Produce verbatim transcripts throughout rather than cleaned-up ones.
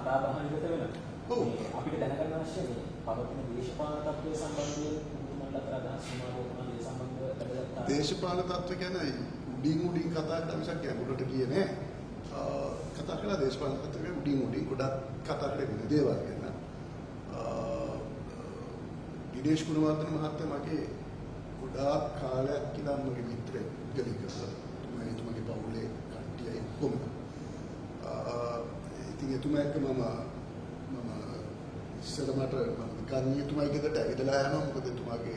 කතා බහ නිරත වෙනවා. ඔව්. අපිට දැනගන්න අවශ්‍ය මේ පවතින දේශපාලන තත්ත්වය සම්බන්ධයෙන් මුතුමන්ලා අතර අදහස් සමාරෝපන දේ සම්බන්ධව වැඩගත්තා. දේශපාලන තත්ත්වය කියන්නේ උඩින් උඩින් කතා කරලා මිසක් ගැඹුරට ගියේ නෑ. කතා කරලා දේශපාලන තත්ත්වය උඩින් උඩින් ගොඩක් කතා කරගෙන දේවල් ගැන. දිනේෂ් කුණවර්ධන මහත්තයා මගේ ගොඩාක් කාලයක් කියලා මගේ මිත්‍රයෙක් ගලිකස. මම එතුමාගේ පවුලේ කට්ටියයි කොහොමද? ඉතින් එතුමා එක්ක මම මම ඉස්සර මට මම කන්නේ එතුමා ගෙදරට ඇවිදලා යනවා මොකද එතුමාගේ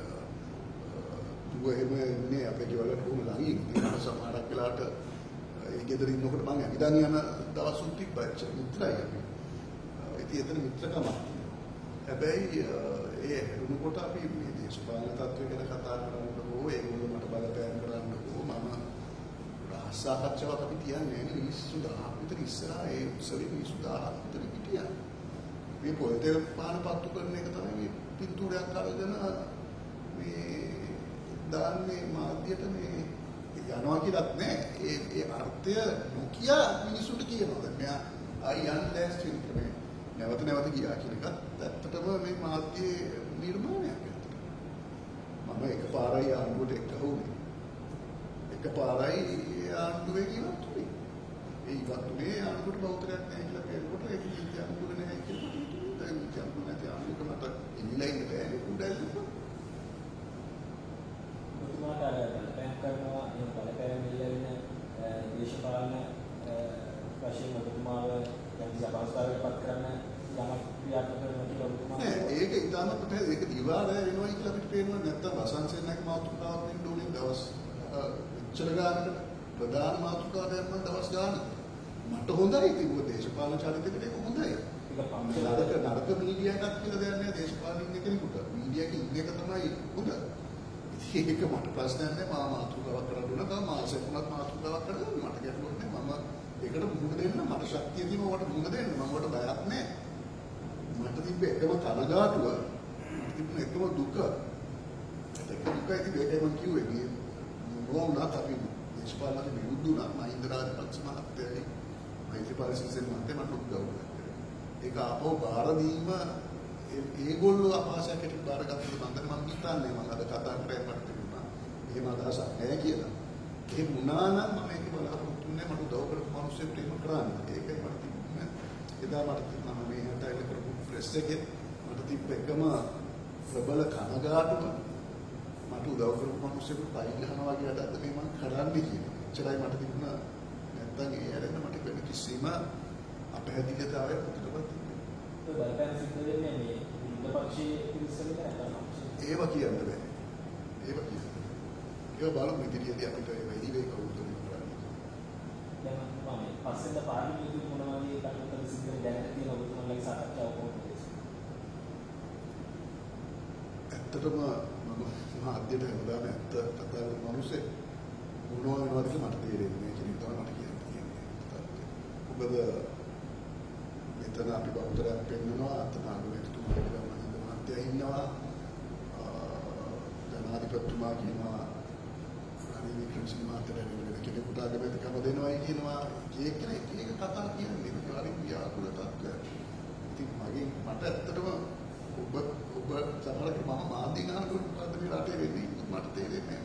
දුව එහෙම ඉන්නේ අපේ ගෙවල් කොහොම ළඟින්. ඉතින් සමහරක් වෙලාවට ඒ ගෙදර ඉන්නකොට මම ඇවිදන් යන දවසුත් තිබ්බච්ච මිත්‍රයි අපි. ඉතින් එතන මිත්‍රකමක්. හැබැයි ඒ රුණකොට අපි මේ දේශපාලන තත්ත්වය ගැන කතා කරනකොට ඒගොල්ලෝ මට බලපෑම් කරන්නකෝ මම රාජසාකච්ඡාවක් අපි තියන්නේ නේ මිනිස්සු දහයක් විතර ඉස්සරහා ඒ උත්සවයේ මිනිස්සු දහයක් විතර හිටියා. මේ පොතේ පාන පත්තු කරන එක තමයි මේ පින්තූරයක් අරගෙන මේ දාන්නේ මාධ්‍යයට මේ යනවා කියලාත් නෑ. ඒ ඒ අර්ථය නොකිය මිනිස්සුන්ට කියනවා. දැන් මෙයා ආයි යන් දැස්ට් වෙන්නේ නැවත නැවත ගියා කියන එකත් ඇත්තටම මේ මාධ්‍යයේ නිර්මාණයක් ඇත්තට. මම එකපාරයි ආණ්ඩුවට එක්කහුනේ. එකපාරයි ආණ්ඩුවේ ඉවත් වුණේ. ඒ ඉවත් වුණේ ආණ්ඩුවට බෞද්ධයක් නැහැ කියලා කියනකොට ඒක ජීවිතය ආණ්ඩුව නැහැ කියලා හිතුවා. දැන් ජීවිතය නැති ආණ්ඩුවක මට ඉන්නයි බෑනේ උඩල්ලක. මුතුමාට බලපෑම් කරනවා එහෙම බලපෑම් ඉල්ලගෙන දේශපාලන වශයෙන් මුතුමාව දැන් අපහසුතාවයකට කරන යමක් ක්‍රියාත්මක කරනවා කියලා මුතුමා ඒක ඉතාමත් ඒක දිවාරය වෙනවා කියලා අපිට පේනවා. නැත්තම් වසන්සේනගේ මාතෘකාවක් වෙන්න ඕනේ දවස් ඉච්චර ගානකට ප්‍රධාන මාතෘකාවක් දැම්ම දවස් ගානක්. මට හොඳයි ඒක දේශපාලන චරිතයකට ඒක හොඳයි. නරක නරක මීඩියා එකක් කියලා දෙයක් නෑ දේශපාලනික කෙනෙකුට. මීඩියා එකේ ඉන්න එක තමයි හොඳ. ඒක මට ප්‍රශ්නයක් නෑ. මම මාතෘකාවක් කරන්න ඕන. තව මාසෙක තුනක් මාතෘකාවක් කරලා මට ගැටලුවක් නෑ. මම ඒකට මුහුණ දෙන්න මට ශක්තිය තියෙනවා. මට මුහුණ දෙන්න. මම වට බයක් නෑ. මට තිබ්බ එකම කනගාටුව මට තිබුණ එකම දුක. ඒක දුකයි තිබ්බ ඒකයි මම කිව්වේ මේ මොනවාත් අපි දේශපාලනට විරුද්ධ වුණා. මහින්ද රාජපක්ෂ මහත්තයයි මෛත්‍රීපාල සිරිසේන මහත්තයා මට උදව් කළා. ඒක ආපහු බාර දීම ඒගොල්ලෝ අපහාසයකට බාරගත්තොත් මම මම හිතන්නේ මම අද කතා කරේ මට තිබුණා. එහෙම අදහසක් නැහැ කියලා. ඒ වුණා නම් මම ඒක බලාපොරොත්තු වෙන්නේ මට උදව් කරපු මිනිස්සුන්ට එහෙම කරන්න. ඒකයි මට තිබුණේ. එදා මට මම මේ හටයිල කරපු ප්‍රෙස් එකේ මට තිබ්බ එකම ප්‍රබල කනගාටුව මට උදව් කරපු මිනිස්සුන්ට පයින් ගහනවා වගේ වැඩක් මේ මම කරන්නේ කියලා. එච්චරයි මට තිබුණා. නැත්තම් ඒ ඇරෙන්න මට වෙන කිසිම අපහැදිලිතාවයක් පුදුමවත් ඒ බලපෑම් සිද්ධ වෙන්නේ මේ විරුද්ධ පක්ෂයේ පිරිසකට නැත්නම් ඒව කියන්න බෑ. ඒව කියන්න. ඒව බලමු ඉදිරියේදී අපිට ඒ වෙයිවේ කවුරුද කරන්නේ. දැන් මම පස්සෙන්ද පාර්ලිමේන්තුවේ මොන වගේ කටයුතු සිද්ධ දැනට තියෙන ඔබතුමාලගේ සාකච්ඡාව කොහොමද? ඇත්තටම මම මාධ්‍යයට හැමදාම ඇත්ත කතා කරන මිනිස්සේ මොනවා වෙනවද කියලා මට තේරෙන්නේ නැහැ කියන එක තමයි මට කියන්න තියෙන්නේ. මොකද මෙතන අපි බෞද්ධයක් පෙන්නනවා අතන අගමැතිතුමා කියලා මහින්ද මහත්තයා ඉන්නවා. ජනාධිපතිතුමා කියනවා රනිල් වික්‍රමසිංහ මහත්තයා වෙන කෙනෙකුට අගමැතිකම දෙනවයි කියනවා. ඒක කෙනෙක් ඒක කතා කියන්නේ ඒක හරි ව්‍යාකූල තත්ත්වයක්. ඉතින් මගේ මට ඇත්තටම ඔබ ඔබ සමහරවිට මම මාධ්‍ය ගන්නකොට මොකද්ද මේ රටේ වෙන්නේ මට තේරෙන්නේ